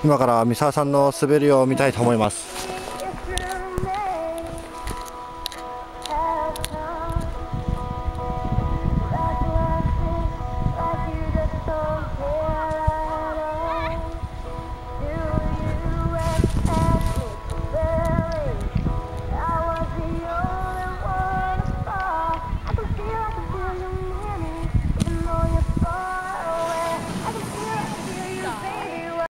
今から三沢さんの滑りを見たいと思います。